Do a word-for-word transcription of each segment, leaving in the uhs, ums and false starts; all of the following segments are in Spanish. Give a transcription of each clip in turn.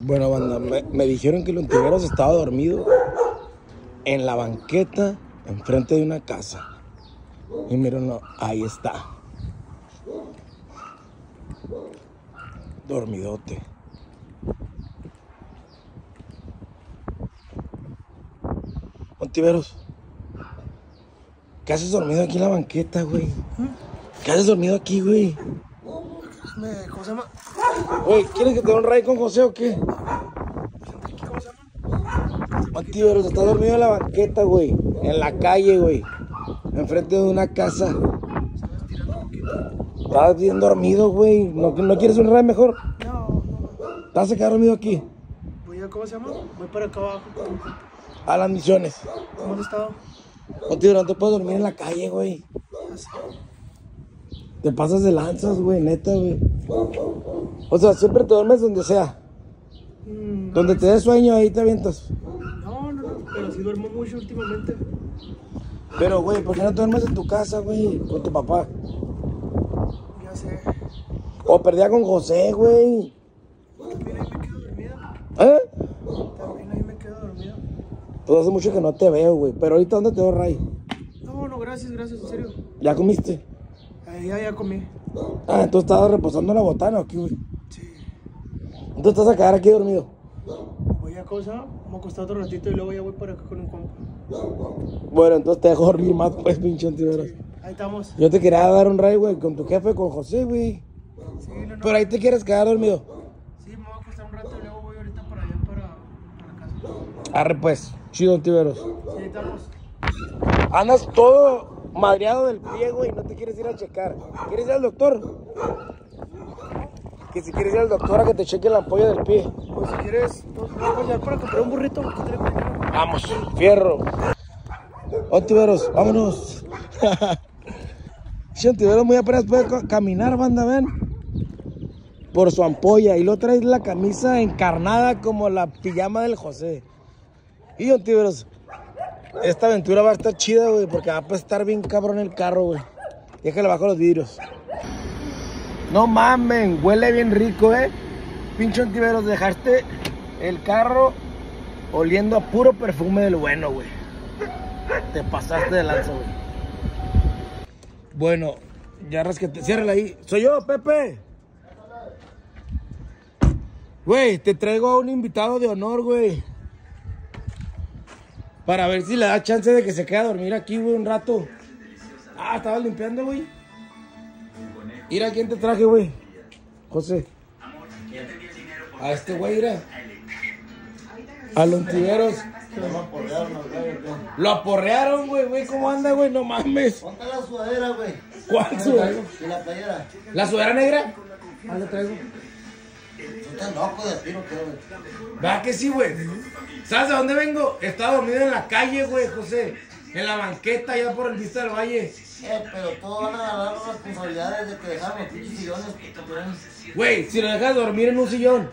Bueno, banda, me, me dijeron que el Ontiveros estaba dormido en la banqueta enfrente de una casa. Y miren, no, ahí está. Dormidote. Ontiveros, ¿qué haces dormido aquí en la banqueta, güey? ¿Qué haces dormido aquí, güey? ¿Cómo se llama? Güey, ¿quieres que te dé un ray con José o qué? ¿Cómo se llama? Ontiveros, está dormido en la banqueta, güey. En la calle, güey. Enfrente de una casa. Estás bien dormido, güey. ¿No, ¿No quieres un ray mejor? No, ¿Te vas a quedar dormido aquí? voy a, ¿cómo se llama? Voy para acá abajo. A las misiones. ¿Cómo has estado? Ontiveros, no te puedes dormir en la calle, güey. Te pasas de lanzas, güey, neta, güey. O sea, siempre te duermes donde sea. Mm, Donde te dé sueño, ahí te avientas. No, no, no, pero sí duermo mucho últimamente. Pero, güey, ¿por qué no te duermes en tu casa, güey? Con tu papá. Ya sé. O perdía con José, güey. También ahí me quedo dormida. ¿Eh? También ahí me quedo dormida. Pues hace mucho que no te veo, güey. Pero ahorita, ¿dónde te veo, Ray? No, no, gracias, gracias, en serio. ¿Ya comiste? Eh, ya, ya comí. Ah, entonces estabas reposando en la botana aquí, güey. Sí. Entonces te vas a quedar aquí dormido. Voy a cosa, me a acostar otro ratito y luego ya voy para acá con un compa. Bueno, entonces te dejo dormir más, pues, pinche Ontiveros. Sí, ahí estamos. Yo te quería dar un ray, güey, con tu jefe, con José, güey. Sí, no, no. Pero ahí te quieres quedar dormido. Sí, me voy a acostar un rato y luego voy ahorita para allá, para, para la casa. Arre, pues. Chido, Ontiveros. Sí, ahí estamos. Andas todo madreado del pie, güey, no te quieres ir a checar. ¿Quieres ir al doctor? Que si quieres ir al doctor a que te cheque la ampolla del pie. Pues si quieres, nos vamos a llevar para comprar un burrito. Vamos, fierro. Ontiveros, vámonos. Si Ontiveros muy apenas puede caminar, banda, ven. Por su ampolla. Y luego traes la camisa encarnada como la pijama del José. Y Ontiveros, esta aventura va a estar chida, güey, porque va a estar bien cabrón el carro, güey. Déjale bajo los vidrios. No mamen, huele bien rico, eh. Pinche Ontiveros, dejaste el carro oliendo a puro perfume del bueno, güey. Te pasaste de lanza, güey. Bueno, ya rasquete, ciérrala ahí. Soy yo, Pepe. Güey, te traigo a un invitado de honor, güey. Para ver si le da chance de que se quede a dormir aquí, güey, un rato. Ah, estaba limpiando, güey. Mira quién te traje, güey. José. A este güey, mira. A los Ontiveros. Lo aporrearon, güey, güey. ¿Cómo anda, güey? No mames. Ponte la sudadera, güey. ¿Cuál sudadera? Y la playera. ¿La sudadera negra? Ah, la traigo. Tú estás loco de tiro, ¿qué, güey? ¿Verdad que sí, güey? ¿Sabes de dónde vengo? Estaba dormido en la calle, güey, José. En la banqueta, allá por el Vista del Valle. Eh, pero todos van a agarrar las responsabilidades de que dejaron los pinches sillones que te ponen. Güey, si lo dejas dormir en un sillón.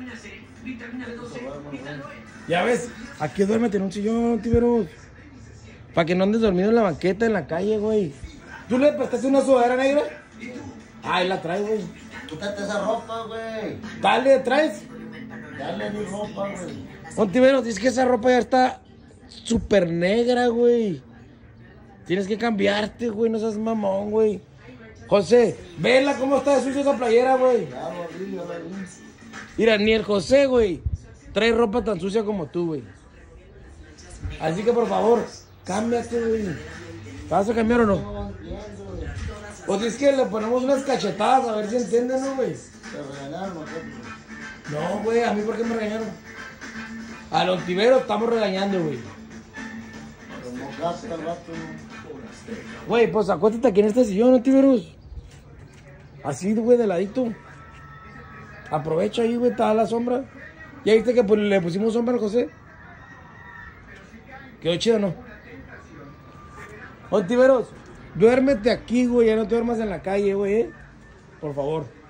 Ya ves, aquí duérmete en un sillón, Tiberos. Para que no andes dormido en la banqueta, en la calle, güey. ¿Tú le prestaste una sudadera negra? Ahí la traes, güey. Quítate esa ropa, güey. Dale, traes. Dale mi ropa, güey. Ontiveros, dice que esa ropa ya está súper negra, güey. Tienes que cambiarte, güey, no seas mamón, güey. José, vela cómo está de sucia esa playera, güey. Ya, güey, ya, güey. Mira, ni el José, güey, trae ropa tan sucia como tú, güey. Así que, por favor, cámbiate, güey. ¿Te vas a cambiar o no? Pues es que le ponemos unas cachetadas a ver si entienden, ¿no, güey? Te regañaron, ¿no? No, güey, ¿a mí por qué me regañaron? Al Ontivero estamos regañando, güey. Como gasta el vato. Güey, pues acuéstate aquí en este sillón, Ontiveros. Así, güey, de ladito. Aprovecha ahí, güey, está la sombra. ¿Ya viste que pues, le pusimos sombra al José? ¿Quedó chido o no? Ontiveros, duérmete aquí, güey, ya no te duermas en la calle, güey, ¿eh? Por favor.